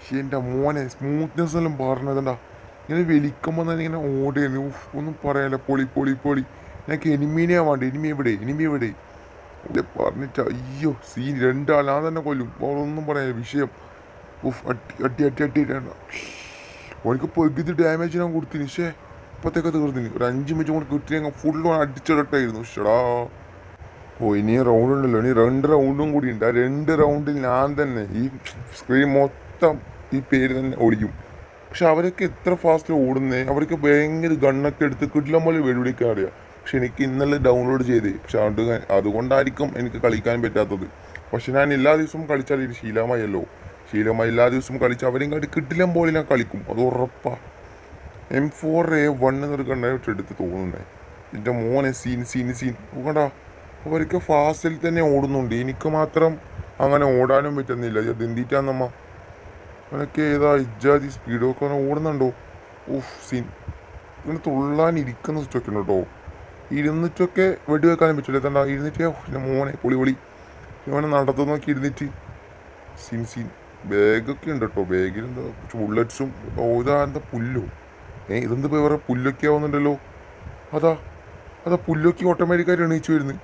എൻ്റെ മോനെ സ്മൂത്ത്നെസ് എല്ലാം പറഞ്ഞതെണ്ടാ ഇങ്ങനെ വലിക്കുമ്പോൾ തന്നെ ഇങ്ങനെ ഓടുകയാണ്. ഒന്നും പറയാനില്ല. പൊളി പൊളി പൊളി. എനിക്ക് എനിമീനെയാ വേണ്ട. എനിമി എവിടെ ഇവിടെ പറഞ്ഞിട്ട് അയ്യോ സീൻ രണ്ടാൾ ഞാൻ തന്നെ കൊല്ലും. ഒന്നും പറയാനില്ല വിഷയം. അട്ടി അട്ടി അട്ടി അട്ടി ഓനിക്ക് പകുതി ഡാമേജ് ഞാൻ കൊടുത്തിന്. പക്ഷേ ഇപ്പത്തേക്ക് തീർന്നിന്. ഒരു 5 മിനിറ്റ് കൂടെ കിട്ടിയെങ്കിൽ ഫുള്ള് അടിച്ചിടട്ടായിരുന്നു. ഷടാ ഇനി റൗണ്ട് ഉണ്ടല്ലോ. ഇനി 2 റൗണ്ടും കൂടി ഉണ്ട്. ആ 2 റൗണ്ടിൽ ഞാൻ തന്നെ ഈ സ്ക്രീൻ മൊത്തം ഈ പേര് തന്നെ ഓടിക്കും. പക്ഷെ അവരൊക്കെ എത്ര ഫാസ്റ്റ് ഓടുന്നേ. അവർക്ക് ഭയങ്കര ഗണ്ണൊക്കെ എടുത്ത് കിട്ടില്ല പോലെ വെടിവെടിക്കാൻ അറിയാം. പക്ഷെ എനിക്ക് ഇന്നലെ ഡൗൺലോഡ് ചെയ്തേ. പക്ഷെ അതുകൊണ്ടായിരിക്കും എനിക്ക് കളിക്കാൻ പറ്റാത്തത്. പക്ഷെ ഞാൻ എല്ലാ ദിവസവും കളിച്ചാൽ ഇത് ശീലമായല്ലോ. എല്ലാ ദിവസവും കളിച്ച് അവരെയും കാട്ടി കിട്ടില്ല പോലെ ഞാൻ കളിക്കും. അത് ഉറപ്പാണ്. M4A1 എന്നൊരു കണ്ണായിട്ട് എടുത്ത് തോന്നുന്നേ. എൻ്റെ മോനെ സീൻ കണ്ടാ അവർക്ക് ഫാസ്റ്റിൽ തന്നെ ഓടുന്നുണ്ട്. എനിക്ക് മാത്രം അങ്ങനെ ഓടാനും പറ്റുന്നില്ല. ഇത് എന്തിട്ടാന്നമ്മ അവനൊക്കെ ഏതാ ഇജാതി സ്പീഡൊക്കെ ഓടുന്നുണ്ടോ. സീൻ ഇങ്ങനെ തുള്ളാനിരിക്കുന്ന സ്വിച്ചൊക്കെ ഉണ്ട് കേട്ടോ. ഇരുന്നിട്ടൊക്കെ വെടിവെക്കാനും പറ്റില്ല. തണ്ടാ ഇരുന്നിട്ട് എൻ്റെ മോനെ പൊളി ഇവനെ നടത്തുന്നൊക്കെ ഇരുന്നിട്ട് സീൻ ബാഗൊക്കെ ഉണ്ട് കേട്ടോ. ബാഗിൽ എന്താ ബുള്ളറ്റ്സും ഇതാ എന്താ പുല്ലോ. ഇതെന്താ വേറെ പുല്ലൊക്കെ ആവുന്നുണ്ടല്ലോ. അതാ പുല്ലൊക്കെ ഓട്ടോമാറ്റിക്കായിട്ട് എണീച്ചു വരുന്നത്.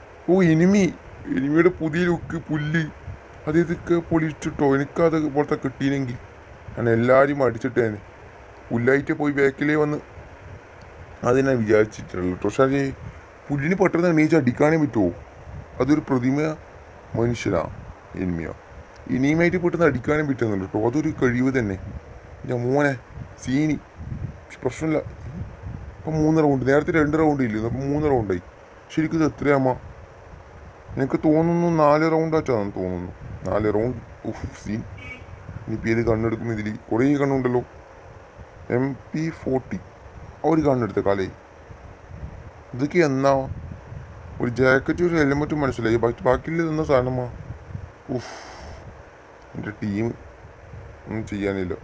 എനിമിയുടെ പുതിയ ലുക്ക് പുല്ല്. ഇതൊക്കെ പൊളിച്ചിട്ടോ. എനിക്കത് പോലത്തെ കിട്ടിയില്ലെങ്കിൽ ഞാൻ എല്ലാവരും അടിച്ചിട്ടേനെ. പുല്ലായിട്ട് പോയി ബാക്കിലേ വന്ന് അതിനെ വിചാരിച്ചിട്ടുള്ളൂ. പക്ഷേ അത് പുല്ലിന് പെട്ടെന്ന് എണീച്ച് അടിക്കാനേ പറ്റുമോ? അതൊരു പ്രതിമ മനുഷ്യനാണ്. ഇനിയുമായിട്ട് പെട്ടെന്ന് അടിക്കാനും പറ്റുന്നുണ്ട് കേട്ടോ. അതൊരു കഴിവ് തന്നെ. എൻ്റെ മോനെ സീനി പ്രശ്നമില്ല. ഇപ്പം 3 റൗണ്ട്. നേരത്തെ 2 റൗണ്ട് ഇല്ല. അപ്പം 3 റൗണ്ടായി. ശരിക്കും ഇത് എത്രയാമ്മ? എനിക്ക് തോന്നുന്നു 4 റൗണ്ടാച്ചാന്ന് തോന്നുന്നു. 4 റൗണ്ട്. സീൻ ഇനിയിപ്പോൾ ഏത് കണ്ണെടുക്കും? ഇതിൽ കുറേ കണ്ണുണ്ടല്ലോ. MP40 ഒരു കണ്ണെടുത്ത കാലേ. ഇതൊക്കെ എന്നാ ഒരു ജാക്കറ്റും ഒരു ഹെൽമെറ്റും മനസ്സിലായി. ബാക്കിയിൽ നിന്ന സാധനമാ. എൻ്റെ ടീം ഒന്നും ചെയ്യാനില്ല.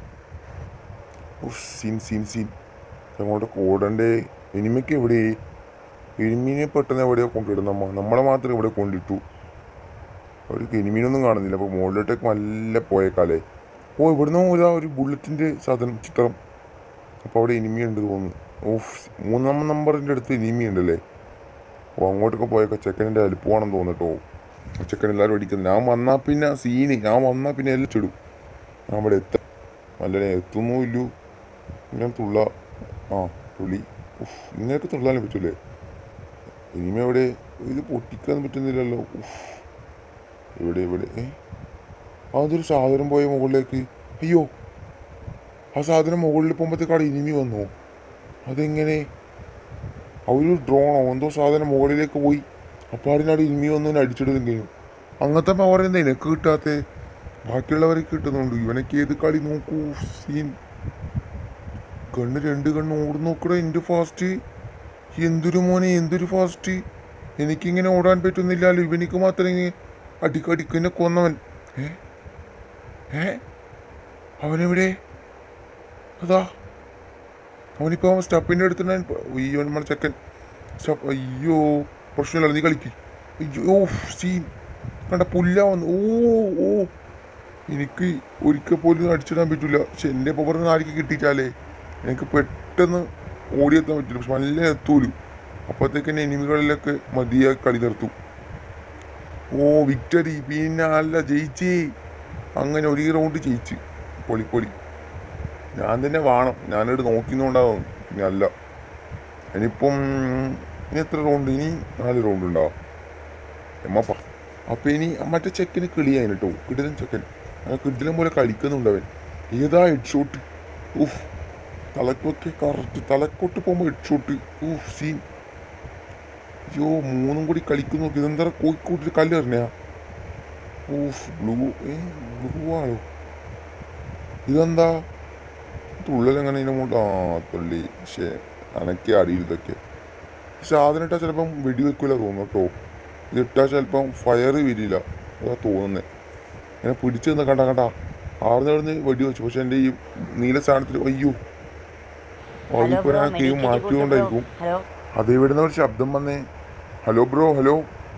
സീൻ അങ്ങോട്ട് ഓടണ്ടേ. എനിമയ്ക്ക് എവിടെ? എനിമീനെ പെട്ടെന്ന് എവിടെയോ കൊണ്ടിടുന്നമ്മ. നമ്മളെ മാത്രം ഇവിടെ കൊണ്ടിട്ടു. അവർക്ക് എനിമീനൊന്നും കാണുന്നില്ല. അപ്പോൾ മുകളിലോട്ടേക്ക് നല്ല പോയേക്കാലേ. ഇവിടുന്ന് ഒരു ബുള്ളറ്റിൻ്റെ ചിത്രം. അപ്പോൾ അവിടെ എനിമി ഉണ്ട് തോന്നുന്നു. 3 നമ്പറിൻ്റെ അടുത്ത് എനിമി ഉണ്ടല്ലേ. അങ്ങോട്ടൊക്കെ പോയേക്കാം. ചെക്കനിൻ്റെ അലുപ്പമാണെന്ന് തോന്നിട്ടോ. ചെക്കൻ എല്ലാവരും അടിക്കുന്നത്. ഞാൻ വന്നാൽ പിന്നെ എല്ലാം ചെടും. ഞാൻ അവിടെ എത്താം. നല്ലനെ എത്തുന്നുമില്ലു. ഇങ്ങനെ തുള്ളി. ഇങ്ങനെയൊക്കെ തുള്ളാനും പറ്റൂലേ. ഇനിമ എവിടെ? ഇത് പൊട്ടിക്കാൻ പറ്റുന്നില്ലല്ലോ. എവിടെ അതൊരു സാധനം പോയ മുകളിലേക്ക്. അയ്യോ, ആ സാധനം മുകളിൽ പോകുമ്പോഴത്തേക്കാട് ഇനിമി വന്നു. അതെങ്ങനെ? ഒരു ഡ്രോണോ എന്തോ സാധനം മുകളിലേക്ക് പോയി. അപ്പോൾ അതിനാട് ഇനിമി വന്നു അടിച്ചിടുകയും. അങ്ങനത്തെ പവർ എന്താ എനിക്ക് കിട്ടാത്ത? ബാക്കിയുള്ളവർക്ക് കിട്ടുന്നുണ്ട്. ഇവനൊക്കെ ഏത് കളി നോക്കൂ. സീൻ 2 കണ്ണ് ഓടി നോക്കട. എൻ്റെ ഫാസ്റ്റ് എന്തൊരു മോനെ, എന്തൊരു ഫാസ്റ്റ്. എനിക്കിങ്ങനെ ഓടാൻ പറ്റുന്നില്ലല്ലോ. ഇവനിക്ക് മാത്രം ഇങ്ങനെ അടിക്കന്നെ കൊന്നവൻ. അവനെവിടെ? അവനിപ്പോൾ സ്റ്റപ്പിൻ്റെ അടുത്ത് നമ്മളെ ചെക്കൻ സ്റ്റപ്പ്. അയ്യോ പ്രശ്നമില്ല, നീ കളിക്ക്. അയ്യോ സീൻ കണ്ട പുല്ല വന്നു. എനിക്ക് ഒരിക്കൽ പോലും അടിച്ചിടാൻ പറ്റില്ല. പക്ഷെ എൻ്റെ പവറിന് ആർക്ക് കിട്ടിയിട്ടാലേ എനിക്ക് പെട്ടെന്ന് ഓടിയെത്താൻ പറ്റില്ല. പക്ഷെ നല്ല എത്തൂലു. അപ്പോഴത്തേക്ക് തന്നെ എനിമികളിലൊക്കെ മതിയായി കളി നിർത്തും. വിക്ടറി. പിന്നെ അല്ല ജയിച്ചേ. അങ്ങനെ ഒരു റൗണ്ട് ജയിച്ച്. പൊളി. ഞാൻ തന്നെ വേണം. ഞാനിവിടെ നോക്കിന്നുണ്ടാവും. പിന്നെ അല്ല ഇനിയിപ്പം ഇനി എത്ര റൗണ്ട്? ഇനി 4 റൗണ്ട് ഉണ്ടാവും എമ്മപ്പ. അപ്പം ഇനി മറ്റേ ചെക്കന് കിളിയായിന് കേട്ടോ. കിടിലൻ ചെക്കൻ. കിടിലം പോലെ കളിക്കുന്നുണ്ടവൻ. ഏതാ ഹെഡ് ഷോട്ട്. തലക്കൊക്കെ കറക്റ്റ്. തലക്കോട്ട് പോകുമ്പോൾ ഹെഡ് ഷോട്ട്. സീൻ. അയ്യോ 3 കൂടി കളിക്കുന്നു. ഇതെന്താ കോഴിക്കോട്ടിൽ കല്ലെറിഞ്ഞാ? ബ്ലൂ ആണോ? ഇതെന്താ തുള്ളലെങ്ങനെ ഇതിനെ കൊണ്ട്? തുള്ളി. പക്ഷേ അനക്കെ അടിയിൽ ഇതൊക്കെ. പക്ഷെ അതിനിട്ടാൽ ചിലപ്പം വെടിവെക്കില്ല തോന്നുന്നു കേട്ടോ. ഇതിട്ടാൽ ചിലപ്പം ഫയർ വരില്ല. അതാ തോന്നുന്നത്. ഇങ്ങനെ പിടിച്ചു നിന്ന് കണ്ട ആർന്ന് വെടിവെച്ചു. പക്ഷെ എൻ്റെ ഈ നീല സ്ഥാനത്തിൽ അയ്യോ അതിപ്പോൾ ഞാൻ കേവ് മാറ്റിക്കൊണ്ടായിരിക്കും. അതെവിടുന്ന ഒരു ശബ്ദം വന്നേ. Hello bro. ഹലോ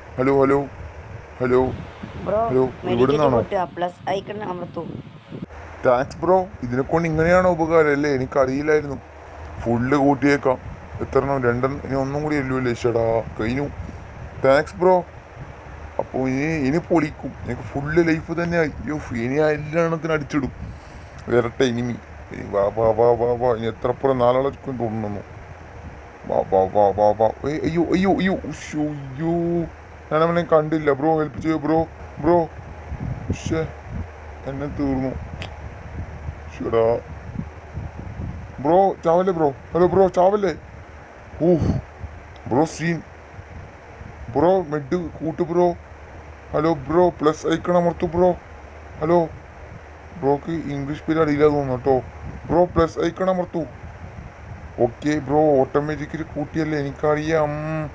ഇവിടുന്നാണോ? Thanks bro. ഇതിനെക്കൊണ്ട് ഇങ്ങനെയാണോ ഉപകാരം അല്ലേ? എനിക്കറിയില്ലായിരുന്നു. ഫുള്ള് കൂട്ടിയേക്കാം. എത്രണ്ണം? രണ്ടെണ്ണം. ഇനി ഒന്നും കൂടി അല്ലേ ചേടാ, കഴിഞ്ഞു. Thanks bro. അപ്പോൾ ഇനി പൊളിക്കും. എനിക്ക് ഫുള്ള് ലൈഫ് തന്നെ ആയി. ഇനി ആ എല്ലാ എണ്ണത്തിനും അടിച്ചിടും. വരട്ടെ ഇനിമി. വാ വാ വാ വാ വാ. ഇനി എത്രപ്പുറം നാലാളൊക്കെ തോന്നുന്നു. വാ വാ വാ വാ വാ. അയ്യോ അയ്യോ അയ്യോ അയ്യോ, ഞാൻ അവനെ കണ്ടില്ല. ബ്രോ ഹെൽപ്പ് ചെയ്യോ ബ്രോ. ബ്രോ ഷേ, എന്നെ തീർന്നു. ഷടാ ബ്രോ, ചാവല്ലേ ബ്രോ. ഹലോ ബ്രോ, ചാവല്ലേ. Oh bro, scene bro. Med കൂട്ട് bro. Hello bro, plus icon അമർത്തു ബ്രോ. ഹലോ ബ്രോക്ക് ഇംഗ്ലീഷ് പേര് അറിയില്ല തോന്നുന്നു കേട്ടോ. ബ്രോ പ്ലസ് ഐക്കൺ അമർത്തു. ഓക്കെ ബ്രോ, ഓട്ടോമാറ്റിക്കലി കൂട്ടിയല്ലേ, എനിക്കറിയാം.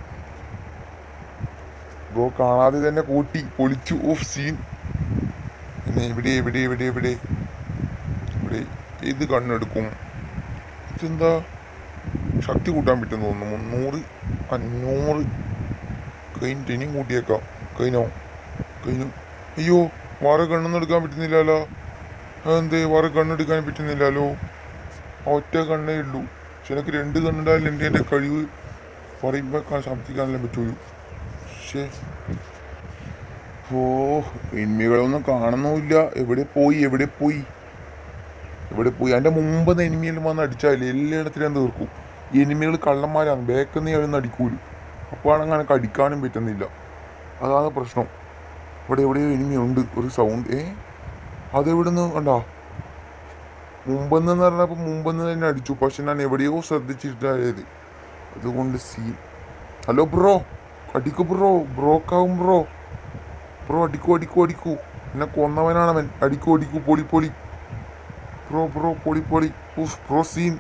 ബ്രോ കാണാതെ തന്നെ കൂട്ടി, പൊളിച്ചു. ഓഫ് സീൻ. പിന്നെ എവിടെ എവിടെ എവിടെ എവിടെ ഇവിടെ ഇത് കണ്ണെടുക്കും. ഇതെന്താ ശക്തി കൂട്ടാൻ പറ്റുമെന്ന് തോന്നുന്നു. 300 500 കഴിഞ്ഞിട്ട് ഇനിയും കൂട്ടിയേക്കാം. കഴിഞ്ഞോ? കഴിഞ്ഞു. അയ്യോ, വേറെ കണ്ണൊന്നും എടുക്കാൻ പറ്റുന്നില്ലല്ലോ. അതെന്തേ വേറെ കണ്ണെടുക്കാൻ പറ്റുന്നില്ലല്ലോ? ഒറ്റ കണ്ണേ ഉള്ളൂ. പക്ഷെ എനിക്ക് 2 കണ്ണുണ്ടായാലും എൻ്റെ കഴിവ് പറയുമ്പോൾ ശബ്ദിക്കാനല്ലേ പറ്റുള്ളൂ. പക്ഷേ ഓ, എനിമികളൊന്നും കാണുന്നുമില്ല. എവിടെ പോയി എവിടെ പോയി എവിടെ പോയി? അതിൻ്റെ മുമ്പ് എനിമിയെല്ലാം വന്ന് അടിച്ചാലേ എല്ലായിടത്തിലും ഞാൻ തീർക്കും. ഈ എനിമികൾ കള്ളന്മാരാണ്. ബാക്കിൽ നിന്ന് എഴുന്ന് അടിക്കൂലും. അപ്പോൾ അങ്ങനെ അടിക്കാനും പറ്റുന്നില്ല. അതാണ് പ്രശ്നം. ഇവിടെ എവിടെയോ എനിമി ഉണ്ട്. ഒരു സൗണ്ട്. അതെവിടെ നിന്ന് കണ്ടാ? മുമ്പെന്ന് പറഞ്ഞപ്പോൾ മുമ്പെന്ന് തന്നെ അടിച്ചു. പക്ഷെ ഞാൻ എവിടെയോ ശ്രദ്ധിച്ചിട്ടായത്. അതുകൊണ്ട് സീൻ. ഹലോ ബ്രോ, അടിക്കൂ ബ്രോ. ബ്രോക്കാവും ബ്രോ. ബ്രോ അടിക്കൂ അടിക്കൂ അടിക്കൂ. എന്നെ കൊന്നവനാണവൻ. അടിക്കൂ അടിക്കൂ. പൊളി പൊളി ബ്രോ. ബ്രോ പൊളി പൊളി. ഉഫ് ബ്രോ, സീൻ.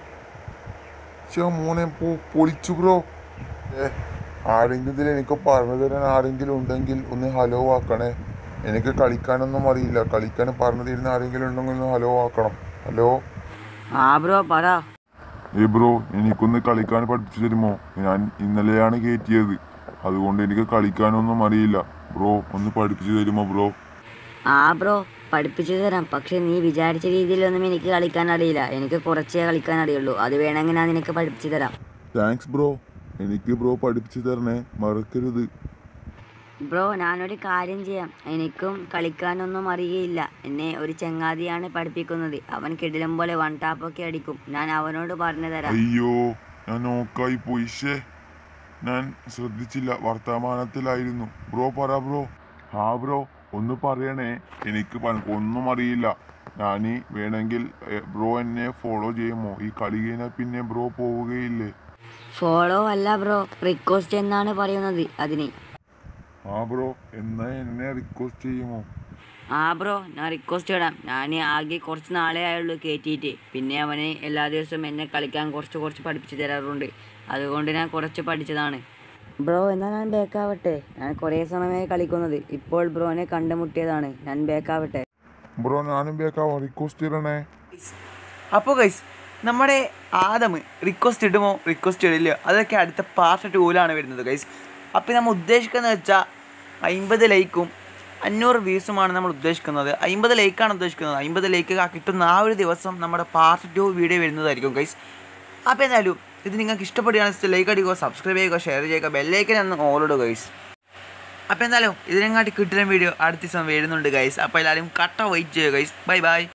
മോനെ പൊളിച്ചു ബ്രോ. ആരെങ്കിലും ഇതിൽ എനിക്ക് പറഞ്ഞു തരാൻ ആരെങ്കിലും ഉണ്ടെങ്കിൽ ഒന്ന് ഹലോ ആക്കണേ. എനിക്ക് കളിക്കാനൊന്നും അറിയില്ല. കളിക്കാൻ പറഞ്ഞു തരുന്ന ആരെങ്കിലും ഉണ്ടെങ്കിൽ ഒന്ന് ഹലോ ആക്കണം. ഹലോ. ബ്രോ പറ. ബ്രോ, എനിക്കൊന്ന് കളിക്കാൻ പഠിപ്പിച്ചു തരുമോ? ഞാൻ ഇന്നലെയാണ് കയറ്റിയത്. അതുകൊണ്ട് എനിക്ക് കളിക്കാനൊന്നും അറിയില്ല. ബ്രോ ഒന്ന് പഠിപ്പിച്ചു തരുമോ ബ്രോ? ബ്രോ പഠിപ്പിച്ചു തരാം. പക്ഷെ നീ വിചാരിച്ച രീതിയിലൊന്നും എനിക്ക് കളിക്കാൻ അറിയില്ല. എനിക്ക് കുറച്ചേ കളിക്കാൻ അറിയുള്ളൂ. അത് വേണമെങ്കിൽ ഞാൻ നിനക്ക് പഠിപ്പിച്ചു തരാം. Thanks bro. എനിക്ക് ബ്രോ പഠിപ്പിച്ചു തരണേ, മറക്കരുത്. ബ്രോ ഞാനൊരു കാര്യം ചെയ്യാം. എനിക്കും കളിക്കാനൊന്നും അറിയില്ല. എന്നെ ഒരു ചങ്ങാതിയാണ് പഠിപ്പിക്കുന്നത്. അവൻ കിടിലം പോലെ 1 ടാപ്പൊക്കെ അടിക്കും. ഞാൻ അവനോട് പറഞ്ഞു തരാം. അയ്യോ, ഞാൻ നോക്കായി പോയി. ഞാൻ ശ്രദ്ധിച്ചില്ല, വർത്തമാനത്തിലായിരുന്നു. ബ്രോ പറ ബ്രോ. ബ്രോ ഒന്ന് പറയണേ. എനിക്ക് ഒന്നും അറിയില്ല. ഞാൻ വേണമെങ്കിൽ ബ്രോ എന്നെ ഫോളോ ചെയ്യുമോ? ഈ കളി കഴിഞ്ഞാൽ പിന്നെ ബ്രോ പോവുകയില്ലേ? ഫോളോ അല്ല ബ്രോ, റിക്വസ്റ്റ് എന്നാണ് പറയുന്നത് അതിന്. ബ്രോ എന്നാ എന്നെ റിക്വസ്റ്റ് ചെയ്യുമോ? ബ്രോ ഞാൻ റിക്വസ്റ്റ് ഇടാം. ഞാൻ ആകെ കുറച്ച് നാളെ ആയുള്ളൂ കയറ്റിയിട്ട്. പിന്നെ അവന് എല്ലാ ദിവസവും എന്നെ കളിക്കാൻ കുറച്ച് പഠിപ്പിച്ച് തരാറുണ്ട്. അതുകൊണ്ട് ഞാൻ കുറച്ച് പഠിച്ചതാണ്. ബ്രോ എന്നാൽ ഞാൻ ബേക്കാവട്ടെ. ഞാൻ കുറേ സമയമായി കളിക്കുന്നത്. ഇപ്പോൾ ബ്രോനെ കണ്ടുമുട്ടിയതാണ്. ഞാൻ ബേക്കാവട്ടെ. ബ്രോ ഞാനും ബേക്കാവോ? റിക്വസ്റ്റ് ഇടണേ. അപ്പോൾ ഗൈസ്, നമ്മുടെ ആദം റിക്വസ്റ്റ് ഇടുമോ റിക്വസ്റ്റ് ഇടില്ല, അതൊക്കെ അടുത്ത പാർട്ട് 2-ലാണ് വരുന്നത് ഗൈസ്. അപ്പോൾ നമ്മൾ ഉദ്ദേശിക്കുന്നത് വെച്ചാൽ 50 ലൈക്കും 500 വ്യൂസുമാണ് നമ്മൾ ഉദ്ദേശിക്കുന്നത്. 50 ലൈക്കാണ് ഉദ്ദേശിക്കുന്നത്. 50 ലൈക്ക് കിട്ടുന്ന ആ ഒരു ദിവസം നമ്മുടെ പാർട്ട് 2 വീഡിയോ വരുന്നതായിരിക്കും ഗൈസ്. അപ്പോൾ എന്തായാലും ഇത് നിങ്ങൾക്ക് ഇഷ്ടപ്പെടുകയാണെങ്കിൽ ലൈക്ക് അടിക്കുക, സബ്സ്ക്രൈബ് ചെയ്യുക, ഷെയർ ചെയ്യുക, ബെല്ലൈക്കൻ എന്ന് ഓളിടുക ഗൈസ്. അപ്പോൾ എന്തായാലും ഇതിനെങ്ങാട്ടി കിട്ടുന്ന വീഡിയോ അടുത്ത ദിവസം വരുന്നുണ്ട് ഗൈസ്. അപ്പോൾ എല്ലാവരും കട്ട വെയിറ്റ് ചെയ്യുക ഗൈസ്. Bye bye.